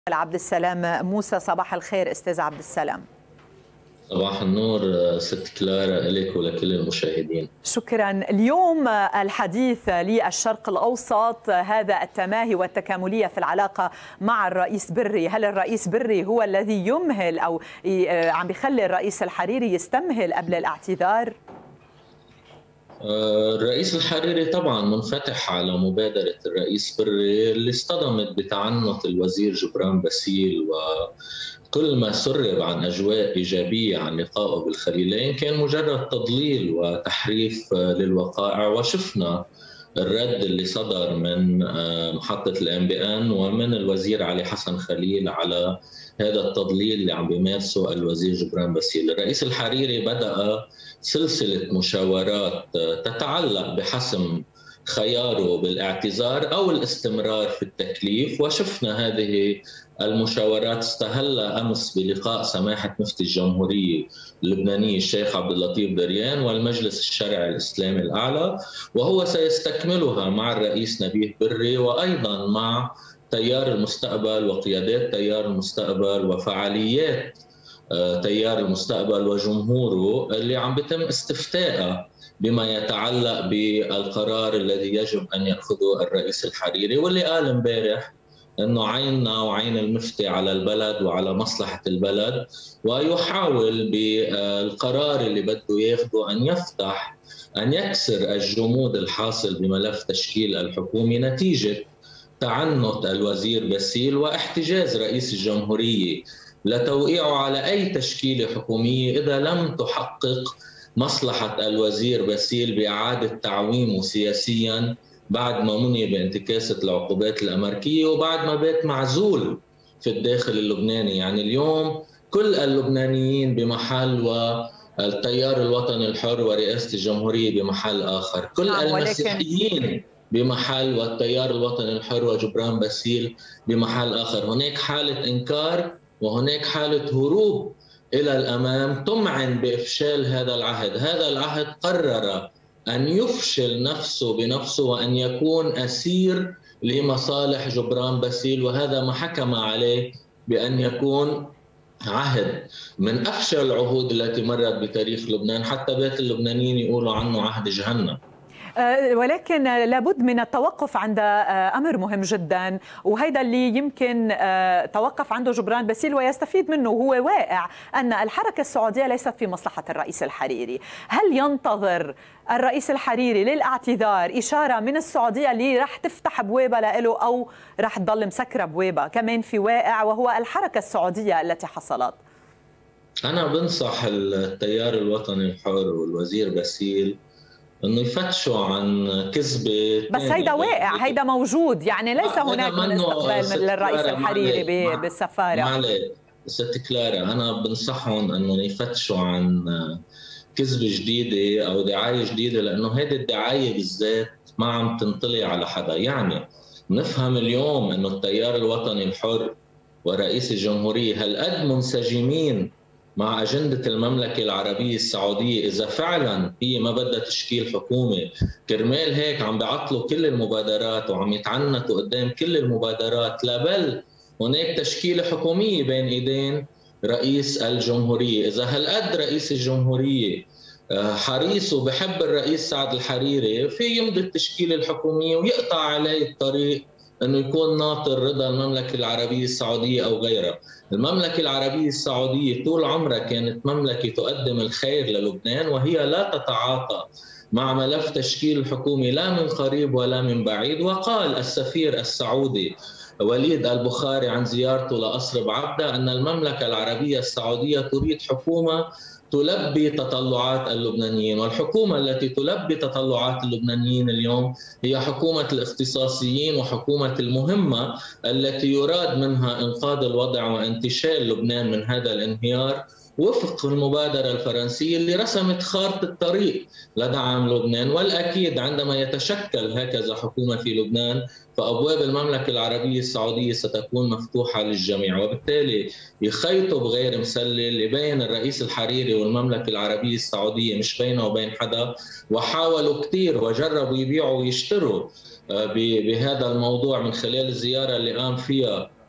عبد السلام موسى. صباح الخير استاذ عبد السلام. صباح النور ست كلارا لك ولكل المشاهدين. شكرا. اليوم الحديث للشرق الأوسط، هذا التماهي والتكاملية في العلاقة مع الرئيس بري. هل الرئيس بري هو الذي يمهل أو عم بيخلي الرئيس الحريري يستمهل قبل الاعتذار؟ الرئيس الحريري طبعا منفتح على مبادرة الرئيس بري اللي اصطدمت بتعنت الوزير جبران باسيل، وكل ما سرب عن أجواء إيجابية عن لقائه بالخليلين كان مجرد تضليل وتحريف للوقائع. وشفنا الرد اللي صدر من محطة الأنبيان ومن الوزير علي حسن خليل على هذا التضليل اللي عم بيمارسه الوزير جبران باسيل. الرئيس الحريري بدأ سلسلة مشاورات تتعلق بحسم خياره بالاعتذار أو الاستمرار في التكليف، وشفنا هذه المشاورات استهل أمس بلقاء سماحة مفتي الجمهورية اللبنانية الشيخ عبد اللطيف دريان والمجلس الشرعي الإسلامي الأعلى، وهو سيستكملها مع الرئيس نبيه بري وأيضا مع تيار المستقبل وقيادات تيار المستقبل وفعاليات تيار المستقبل وجمهوره اللي عم بيتم استفتاءه بما يتعلق بالقرار الذي يجب أن يأخذه الرئيس الحريري، واللي قال امبارح أنه عيننا وعين المفتي على البلد وعلى مصلحة البلد، ويحاول بالقرار اللي بده ياخده أن يكسر الجمود الحاصل بملف تشكيل الحكومة نتيجة تعنت الوزير باسيل واحتجاز رئيس الجمهورية لتوقيعه على أي تشكيلة حكومية إذا لم تحقق مصلحة الوزير باسيل بإعادة تعويمه سياسياً بعد ما مني بانتكاسة العقوبات الأمريكية وبعد ما بات معزول في الداخل اللبناني. يعني اليوم كل اللبنانيين بمحل والتيار الوطني الحر ورئاسة الجمهورية بمحل آخر، كل المسيحيين بمحل والتيار الوطني الحر وجبران باسيل بمحل آخر. هناك حالة إنكار وهناك حالة هروب إلى الأمام تمعن بإفشال هذا العهد. هذا العهد قرر أن يفشل نفسه بنفسه وأن يكون أسير لمصالح جبران باسيل، وهذا ما حكم عليه بأن يكون عهد من أفشل العهود التي مرت بتاريخ لبنان، حتى بيت اللبنانيين يقولوا عنه عهد جهنم. ولكن لابد من التوقف عند أمر مهم جدا، وهذا اللي يمكن توقف عنده جبران باسيل ويستفيد منه. هو واقع أن الحركة السعودية ليست في مصلحة الرئيس الحريري. هل ينتظر الرئيس الحريري للاعتذار إشارة من السعودية اللي رح تفتح أبوابها له أو رح تضل مسكرة أبوابها؟ كمان في واقع وهو الحركة السعودية التي حصلت. أنا بنصح التيار الوطني الحر والوزير باسيل انه يفتشوا عن كذبه، بس هيدا واقع، هيدا موجود، يعني ليس هناك من استقبال للرئيس الحريري بالسفاره. معلش ست كلارا، انا بنصحهم انه يفتشوا عن كذبه جديده او دعايه جديده، لانه هذه الدعايه بالذات ما عم تنطلي على حدا. يعني نفهم اليوم انه التيار الوطني الحر ورئيس الجمهوريه هالقد منسجمين مع أجندة المملكة العربية السعودية إذا فعلا هي ما بدها تشكيل حكومة. كرمال هيك عم بيعطلوا كل المبادرات وعم يتعنتوا قدام كل المبادرات، لا بل هناك تشكيلة حكومية بين إيدين رئيس الجمهورية. إذا هالقد رئيس الجمهورية حريص وبحب الرئيس سعد الحريري في يمضي التشكيلة الحكومية ويقطع عليه الطريق أنه يكون ناطر رضا المملكة العربية السعودية أو غيرها. المملكة العربية السعودية طول عمرها كانت مملكة تقدم الخير للبنان، وهي لا تتعاطى مع ملف تشكيل الحكومة لا من قريب ولا من بعيد. وقال السفير السعودي وليد البخاري عن زيارته لقصر بعبدة أن المملكة العربية السعودية تريد حكومة تلبي تطلعات اللبنانيين، والحكومة التي تلبي تطلعات اللبنانيين اليوم هي حكومة الاختصاصيين وحكومة المهمة التي يراد منها إنقاذ الوضع وانتشال لبنان من هذا الانهيار وفق المبادرة الفرنسية اللي رسمت خارطة الطريق لدعم لبنان. والأكيد عندما يتشكل هكذا حكومة في لبنان فأبواب المملكة العربية السعودية ستكون مفتوحة للجميع، وبالتالي يخيطوا بغير مسلل يبين الرئيس الحريري والمملكة العربية السعودية مش بينه وبين حدا. وحاولوا كثير وجربوا يبيعوا ويشتروا بهذا الموضوع من خلال الزيارة اللي قام فيها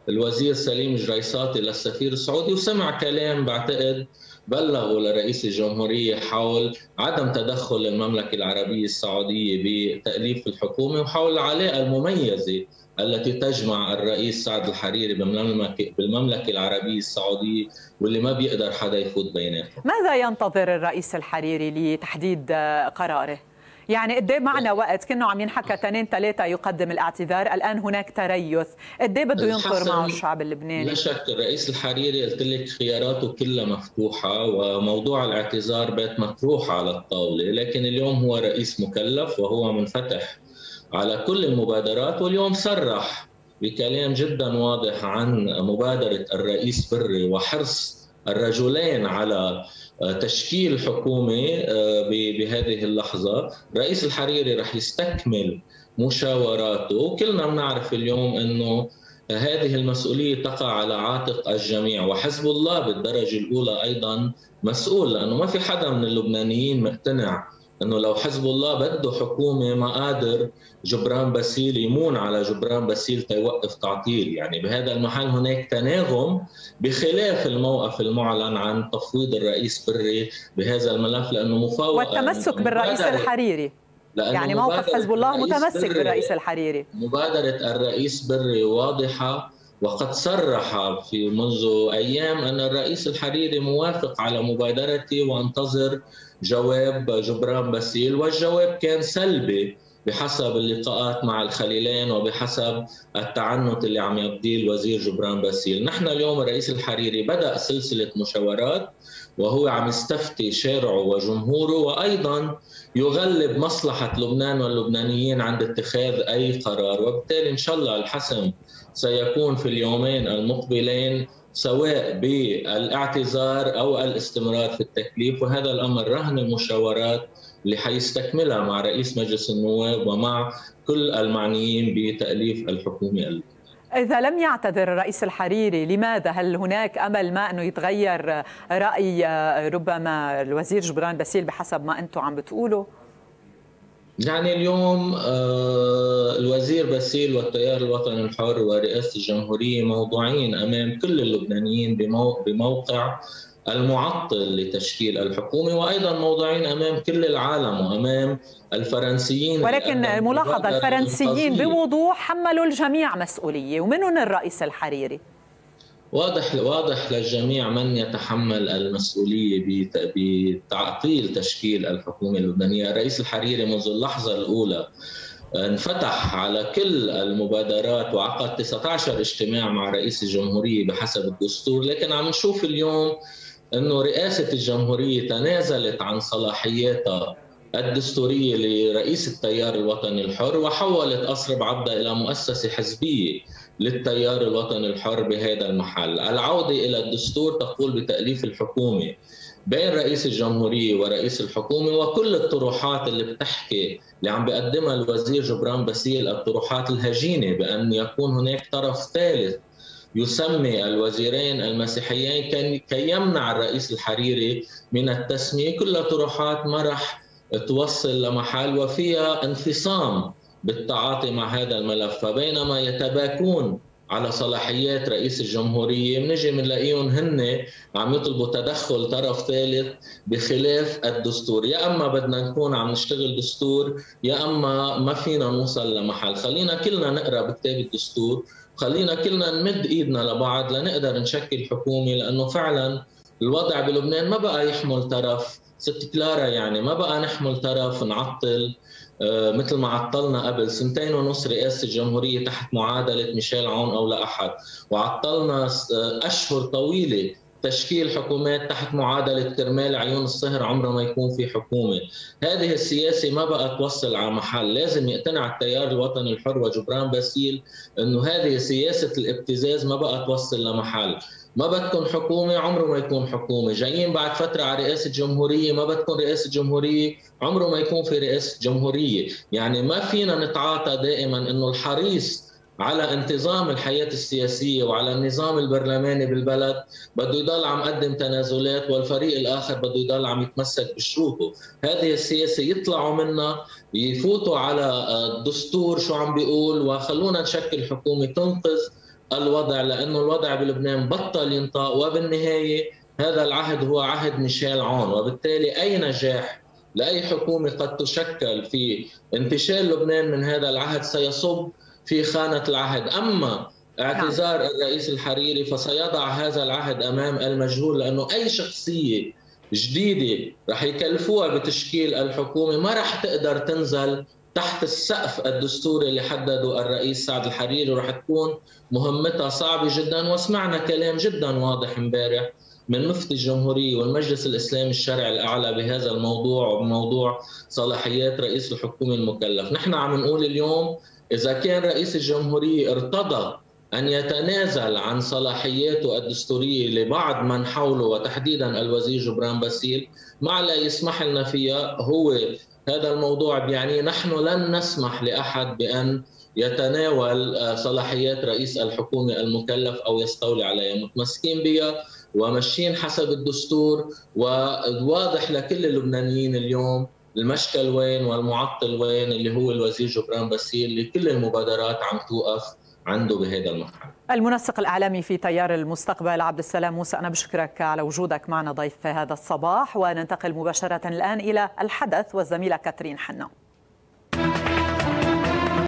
الوزير سليم جريصاتي للسفير السعودي، وسمع كلام بعتقد بلغوا لرئيس الجمهورية حول عدم تدخل المملكة العربية السعودية بتأليف الحكومة وحول العلاقة المميزة التي تجمع الرئيس سعد الحريري بالمملكة العربية السعودية، واللي ما بيقدر حدا يفوت بيناتهم. ماذا ينتظر الرئيس الحريري لتحديد قراره؟ يعني قد ايه معنا وقت؟ كنا عم ينحكى 2-3 يقدم الاعتذار، الان هناك تريث، قد ايه بده ينطر معه الشعب اللبناني؟ لا شك الرئيس الحريري قلت لك خياراته كلها مفتوحه، وموضوع الاعتذار بات مطروح على الطاوله، لكن اليوم هو رئيس مكلف وهو منفتح على كل المبادرات، واليوم صرح بكلام جدا واضح عن مبادره الرئيس بري وحرص الرجلين على تشكيل حكومة بهذه اللحظة. رئيس الحريري رح يستكمل مشاوراته، وكلنا بنعرف اليوم أنه هذه المسؤولية تقع على عاتق الجميع، وحزب الله بالدرجة الأولى أيضا مسؤول، لأنه ما في حدا من اللبنانيين مقتنع أنه لو حزب الله بده حكومة ما قادر جبران باسيل يمون على جبران باسيل تيوقف تعطيل. يعني بهذا المحل هناك تناغم بخلاف الموقف المعلن عن تفويض الرئيس بري بهذا الملف، لأنه مفاوض والتمسك بالرئيس الحريري، يعني موقف حزب الله متمسك بالرئيس الحريري. مبادرة الرئيس بري واضحة، وقد صرح في منذ أيام أن الرئيس الحريري موافق على مبادرتي وانتظر جواب جبران باسيل، والجواب كان سلبي بحسب اللقاءات مع الخليلين وبحسب التعنت اللي عم يبديه الوزير جبران باسيل. نحن اليوم الرئيس الحريري بدأ سلسلة مشاورات وهو عم يستفتي شارعه وجمهوره، وأيضا يغلب مصلحة لبنان واللبنانيين عند اتخاذ أي قرار، وبالتالي إن شاء الله الحسم سيكون في اليومين المقبلين سواء بالاعتذار أو الاستمرار في التكليف، وهذا الأمر رهن المشاورات اللي حيستكملها مع رئيس مجلس النواب ومع كل المعنيين بتأليف الحكومة. إذا لم يعتذر الرئيس الحريري لماذا؟ هل هناك أمل ما أنه يتغير رأي ربما الوزير جبران باسيل بحسب ما أنتم عم بتقولوا؟ يعني اليوم الوزير باسيل والتيار الوطني الحر ورئاسة الجمهورية موضوعين أمام كل اللبنانيين بموقع المعطل لتشكيل الحكومة، وأيضا موضوعين أمام كل العالم وأمام الفرنسيين. ولكن ملاحظة الفرنسيين بوضوح حملوا الجميع مسؤولية، ومنهم الرئيس الحريري. واضح للجميع من يتحمل المسؤولية بتعطيل تشكيل الحكومة اللبنانية. الرئيس الحريري منذ اللحظة الأولى انفتح على كل المبادرات وعقد 19 اجتماع مع رئيس الجمهورية بحسب الدستور، لكن عم نشوف اليوم أنه رئاسة الجمهورية تنازلت عن صلاحياتها الدستورية لرئيس التيار الوطني الحر وحولت أصرب عبدة إلى مؤسسة حزبية للتيار الوطني الحر بهذا المحل. العودة إلى الدستور تقول بتأليف الحكومة بين رئيس الجمهورية ورئيس الحكومة، وكل الطروحات اللي بتحكي اللي عم بيقدمها الوزير جبران باسيل الطروحات الهجينة بأن يكون هناك طرف ثالث يسمي الوزيرين المسيحيين كي يمنع الرئيس الحريري من التسمية، كلها طروحات ما رح توصل لمحل وفيها انفصام بالتعاطي مع هذا الملف. فبينما يتباكون على صلاحيات رئيس الجمهورية بنجي بنلاقيهم هن عم يطلبوا تدخل طرف ثالث بخلاف الدستور. يا اما بدنا نكون عم نشتغل دستور يا اما ما فينا نوصل لمحل. خلينا كلنا نقرا بكتاب الدستور، خلينا كلنا نمد ايدنا لبعض لنقدر نشكل حكومة، لانه فعلا الوضع بلبنان ما بقى يحمل طرف. ست كلارا يعني ما بقى نحمل طرف نعطل مثل ما عطلنا قبل 2.5 رئاسة الجمهورية تحت معادلة ميشيل عون أو لا أحد، وعطلنا أشهر طويلة تشكيل حكومات تحت معادلة كرمال عيون الصهر عمره ما يكون في حكومة. هذه السياسة ما بقى توصل على محل. لازم يقتنع التيار الوطني الحر وجبران باسيل أنه هذه سياسة الابتزاز ما بقى توصل لمحل. ما بدكم حكومة عمره ما يكون حكومة. جايين بعد فترة على رئاسة جمهورية، ما بدكم رئاسة جمهورية عمره ما يكون في رئاسة جمهورية. يعني ما فينا نتعاطى دائما أنه الحريص على انتظام الحياة السياسية وعلى النظام البرلماني بالبلد بده يضل عم قدم تنازلات والفريق الآخر بده يضل عم يتمسك بشروطه. هذه السياسة يطلعوا منها يفوتوا على الدستور شو عم بيقول وخلونا نشكل حكومة تنقذ الوضع، لأنه الوضع بلبنان بطل ينطق، وبالنهاية هذا العهد هو عهد ميشيل عون، وبالتالي أي نجاح لأي حكومة قد تشكل في انتشال لبنان من هذا العهد سيصب في خانة العهد. أما اعتذار الرئيس الحريري فسيضع هذا العهد أمام المجهول، لأنه أي شخصية جديدة رح يكلفوها بتشكيل الحكومة ما رح تقدر تنزل تحت السقف الدستوري اللي حدده الرئيس سعد الحريري، ورح تكون مهمتها صعبة جدا. وسمعنا كلام جدا واضح امبارح من مفتي الجمهورية والمجلس الإسلامي الشرعي الأعلى بهذا الموضوع وبموضوع صلاحيات رئيس الحكومة المكلف. نحن عم نقول اليوم إذا كان رئيس الجمهورية ارتضى أن يتنازل عن صلاحياته الدستورية لبعض من حوله وتحديدا الوزير جبران باسيل ما لا يسمح لنا فيها، هو هذا الموضوع بيعني نحن لن نسمح لأحد بأن يتناول صلاحيات رئيس الحكومة المكلف أو يستولي عليها. متمسكين بها وماشيين حسب الدستور، وواضح لكل اللبنانيين اليوم المشكل وين والمعطل وين، اللي هو الوزير جبران باسيل اللي كل المبادرات عم توقف عنده بهذا المرحلة. المنسق الإعلامي في تيار المستقبل عبد السلام موسى، أنا بشكرك على وجودك معنا ضيف هذا الصباح، وننتقل مباشرة الآن إلى الحدث والزميلة كاترين حنا.